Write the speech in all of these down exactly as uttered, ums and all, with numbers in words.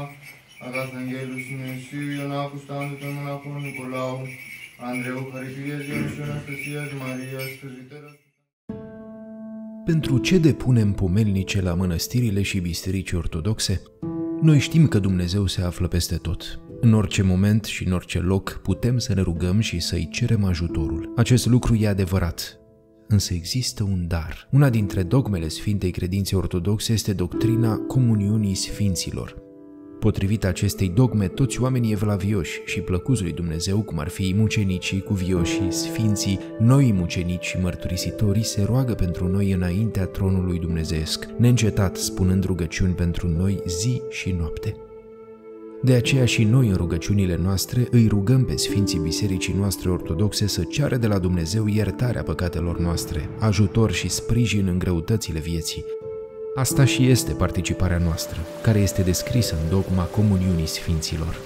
Arcanghelul Simesiu, Ionacul Standu, Monacul Nicolau, Andreu Haripie, și Anastasia, Maria, Scăzitera. Pentru ce depunem pomelnice la mănăstirile și biserici ortodoxe? Noi știm că Dumnezeu se află peste tot. În orice moment și în orice loc putem să ne rugăm și să-i cerem ajutorul. Acest lucru e adevărat. Însă există un dar. Una dintre dogmele Sfintei Credințe Ortodoxe este doctrina comuniunii Sfinților. Potrivit acestei dogme, toți oamenii evlavioși și plăcuți lui Dumnezeu, cum ar fi mucenicii, cuvioșii, sfinții, noi mucenici și mărturisitorii, se roagă pentru noi înaintea tronului dumnezeiesc, neîncetat spunând rugăciuni pentru noi zi și noapte. De aceea și noi în rugăciunile noastre îi rugăm pe Sfinții Bisericii noastre ortodoxe să ceară de la Dumnezeu iertarea păcatelor noastre, ajutor și sprijin în greutățile vieții. Asta și este participarea noastră, care este descrisă în dogma comuniunii Sfinților.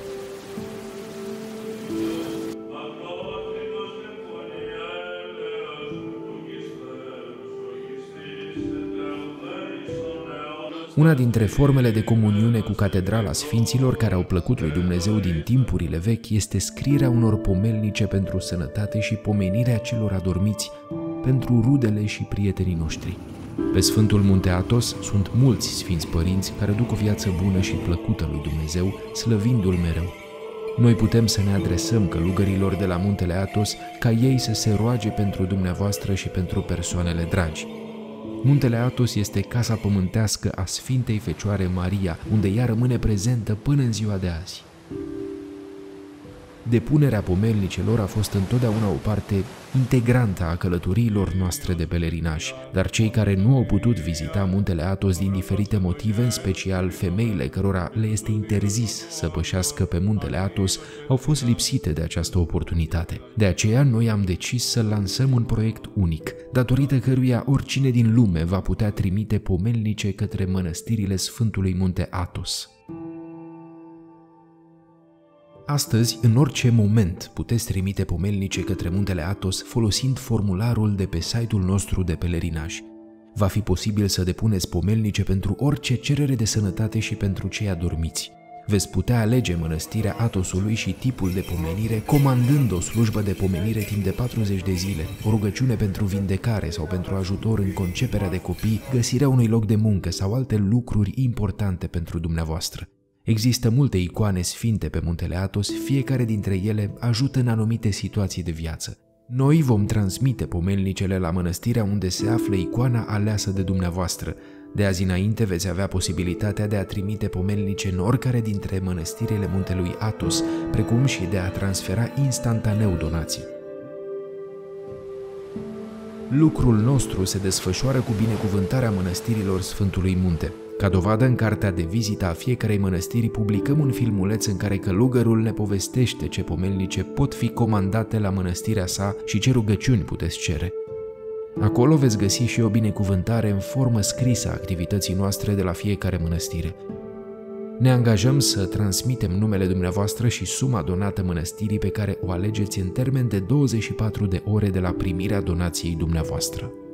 Una dintre formele de comuniune cu catedrala Sfinților care au plăcut lui Dumnezeu din timpurile vechi este scrierea unor pomelnice pentru sănătate și pomenirea celor adormiți, pentru rudele și prietenii noștri. Pe Sfântul Munte Athos sunt mulți sfinți părinți care duc o viață bună și plăcută lui Dumnezeu, slăvindu-L mereu. Noi putem să ne adresăm călugărilor de la Muntele Athos ca ei să se roage pentru dumneavoastră și pentru persoanele dragi. Muntele Athos este casa pământească a Sfintei Fecioare Maria, unde ea rămâne prezentă până în ziua de azi. Depunerea pomelnicelor a fost întotdeauna o parte integrantă a călătoriilor noastre de pelerinaj, dar cei care nu au putut vizita Muntele Athos din diferite motive, în special femeile cărora le este interzis să pășească pe Muntele Athos, au fost lipsite de această oportunitate. De aceea noi am decis să lansăm un proiect unic, datorită căruia oricine din lume va putea trimite pomelnice către mănăstirile Sfântului Munte Athos. Astăzi, în orice moment, puteți trimite pomelnice către Muntele Athos folosind formularul de pe site-ul nostru de pelerinaj. Va fi posibil să depuneți pomelnice pentru orice cerere de sănătate și pentru cei adormiți. Veți putea alege mănăstirea Athosului și tipul de pomenire, comandând o slujbă de pomenire timp de patruzeci de zile, o rugăciune pentru vindecare sau pentru ajutor în conceperea de copii, găsirea unui loc de muncă sau alte lucruri importante pentru dumneavoastră. Există multe icoane sfinte pe Muntele Athos, fiecare dintre ele ajută în anumite situații de viață. Noi vom transmite pomelnicele la mănăstirea unde se află icoana aleasă de dumneavoastră. De azi înainte veți avea posibilitatea de a trimite pomelnice în oricare dintre mănăstirile Muntelui Athos, precum și de a transfera instantaneu donații. Lucrul nostru se desfășoară cu binecuvântarea mănăstirilor Sfântului Munte. Ca dovadă, în cartea de vizită a fiecarei mănăstiri publicăm un filmuleț în care călugărul ne povestește ce pomelnice pot fi comandate la mănăstirea sa și ce rugăciuni puteți cere. Acolo veți găsi și o binecuvântare în formă scrisă a activității noastre de la fiecare mănăstire. Ne angajăm să transmitem numele dumneavoastră și suma donată mănăstirii pe care o alegeți în termen de douăzeci și patru de ore de la primirea donației dumneavoastră.